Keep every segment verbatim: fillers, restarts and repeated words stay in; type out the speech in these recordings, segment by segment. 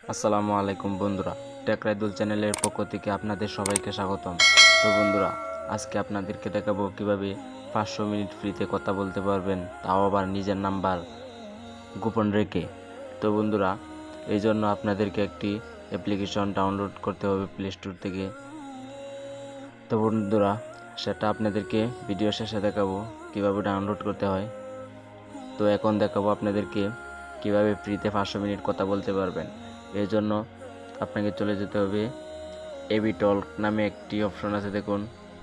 আসসালামু আলাইকুম বন্ধুরা, টেকরাইদুল চ্যানেলের পক্ষ থেকে আপনাদের সবাইকে স্বাগতম। তো বন্ধুরা, আজকে আপনাদেরকে দেখাবো কিভাবে পাঁচশো মিনিট ফ্রিতে কথা বলতে পারবেন, তাও আবার নিজের নাম্বার গোপন রেখে। তো বন্ধুরা, এই জন্য আপনাদেরকে একটি অ্যাপ্লিকেশন ডাউনলোড করতে হবে প্লে স্টোর থেকে। তো বন্ধুরা, সেটা আপনাদেরকে ভিডিও শেষে দেখাবো কিভাবে ডাউনলোড করতে হয়। তো এখন দেখাবো আপনাদেরকে কিভাবে ফ্রিতে পাঁচশো মিনিট কথা বলতে পারবেন। এর জন্য আপনাকে চলে যেতে হবে এবি টল্ক নামে একটি অপশন আছে, দেখুন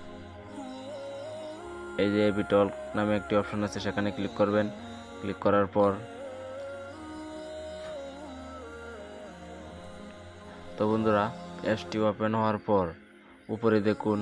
এই যে এবি টল্ক নামে একটি অপশন আছে, সেখানে ক্লিক করবেন। ক্লিক করার পর তো বন্ধুরা, অ্যাপসটি ওপেন হওয়ার পর উপরে দেখুন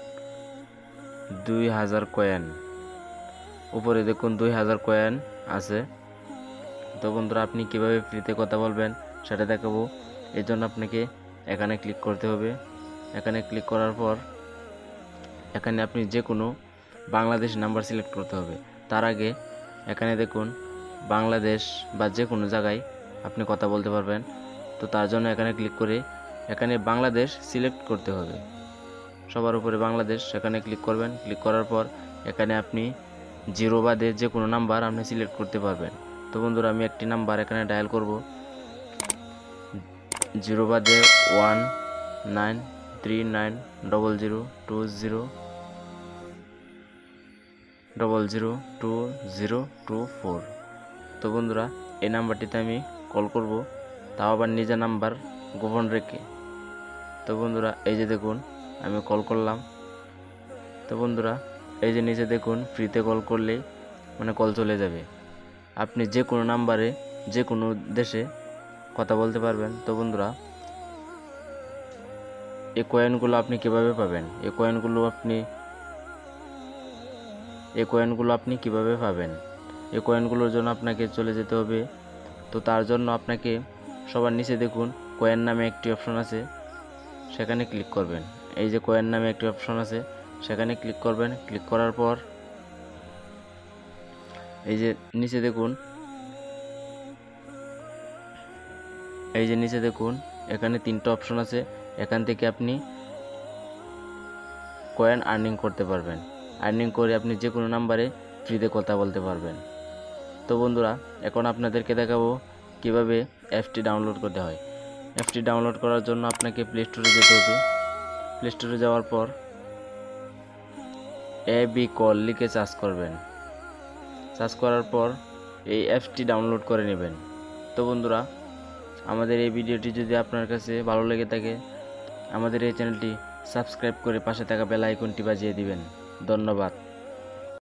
দুই হাজার কয়েন উপরে দেখুন দুই হাজার কয়েন আছে। তো বন্ধুরা, আপনি কিভাবে ফ্রিতে কথা বলবেন সেটা দেখাবো। এর জন্য আপনাকে এখানে ক্লিক করতে হবে। এখানে ক্লিক করার পর এখানে আপনি যে কোনো বাংলাদেশ নাম্বার সিলেক্ট করতে হবে। তার আগে এখানে দেখুন বাংলাদেশ বা যে কোনো জায়গায় আপনি কথা বলতে পারবেন। তো তার জন্য এখানে ক্লিক করে এখানে বাংলাদেশ সিলেক্ট করতে হবে। সবার উপরে বাংলাদেশ, সেখানে ক্লিক করবেন। ক্লিক করার পর এখানে আপনি জিরো বাদে যে কোনো নাম্বার আপনি সিলেক্ট করতে পারবেন। তো বন্ধুরা, আমি একটি নাম্বার এখানে ডায়াল করব, জিরো বাদে one nine three nine double zero two zero double zero two zero two four. তো বন্ধুরা, এই নাম্বারটিতে আমি কল করব, তাও আবার নিজের নাম্বার গোপন রেখে। তো বন্ধুরা, এই যে দেখুন আমি কল করলাম। তো বন্ধুরা, এই যে নিচে দেখুন ফ্রিতে কল করলেই মানে কল চলে যাবে। আপনি যে কোনো নাম্বারে যে কোনো দেশে কথা বলতে পারবেন। তো বন্ধুরা, এই কয়েনগুলো আপনি কিভাবে পাবেন এই কয়েনগুলো আপনি এই কয়েনগুলো আপনি কিভাবে পাবেন এই কয়েনগুলোর জন্য আপনাকে চলে যেতে হবে। তো তার জন্য আপনাকে সবার নিচে দেখুন কয়েন নামে একটি অপশন আছে, সেখানে ক্লিক করবেন। এই যে কয়েন নামে একটি অপশন আছে, সেখানে ক্লিক করবেন। ক্লিক করার পর এই যে নিচে দেখুন এই যে নিচে দেখুন এখানে তিনটা অপশন আছে, এখান থেকে আপনি কয়েন আর্নিং করতে পারবেন। আর্নিং করে আপনি যে কোনো নাম্বারে ফ্রিতে কথা বলতে পারবেন। তো বন্ধুরা, এখন আপনাদেরকে দেখাবো কিভাবে অ্যাপটি ডাউনলোড করতে হয়। অ্যাপটি ডাউনলোড করার জন্য আপনাকে প্লে স্টোরে যেতে হবে। প্লে স্টোরে যাওয়ার পর এ বি কল লিখে সার্চ করবেন। সার্চ করার পর এই অ্যাপসটি ডাউনলোড করে নেবেন। তো বন্ধুরা, আমাদের এই ভিডিওটি যদি আপনার কাছে ভালো লেগে থাকে, আমাদের এই চ্যানেলটি সাবস্ক্রাইব করে পাশে থাকা বেল আইকনটি বাজিয়ে দিবেন। ধন্যবাদ।